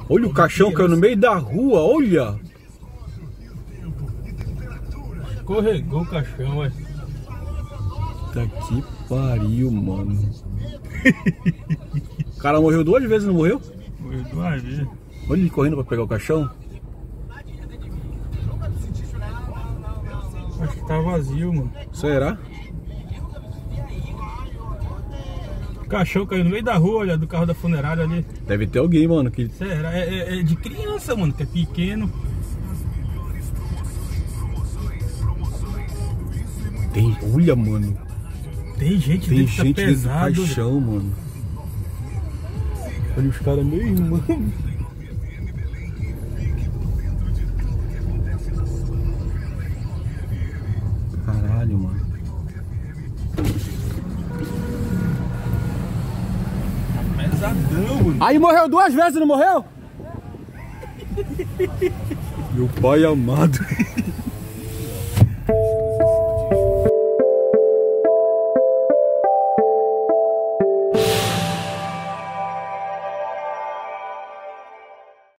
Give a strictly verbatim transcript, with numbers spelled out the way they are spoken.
Olha o caixão caiu no meio da rua, olha. Escorregou o caixão, ué. Tá que pariu, mano. O cara morreu duas vezes, não morreu? Morreu duas vezes. Olha ele correndo pra pegar o caixão. Acho que tá vazio, mano. Será? O caixão caiu no meio da rua, olha, do carro da funerária ali. Deve ter alguém, mano, que... Será? É, é, é de criança, mano, que é pequeno. Tem... Olha, mano. Tem gente Tem dentro, gente tá dentro do pesado. caixão, mano. Olha os caras meio, mano. Caralho, mano. Pesadão, mano. Aí morreu duas vezes, não morreu? Meu pai amado.